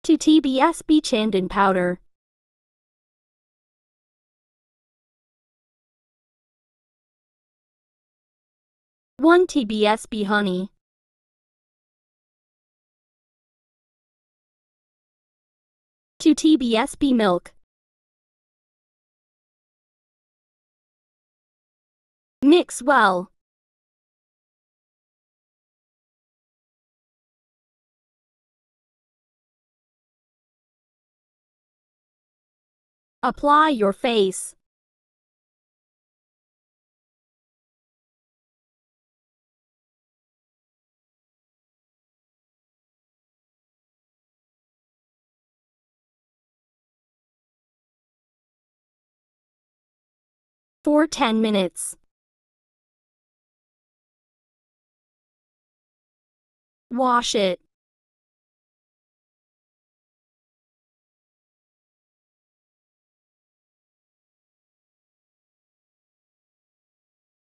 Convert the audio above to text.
2 TBSB Chandan powder. 1 TBSB honey. 2 TBSB milk. Mix well. Apply your face. For 10 minutes. Wash it.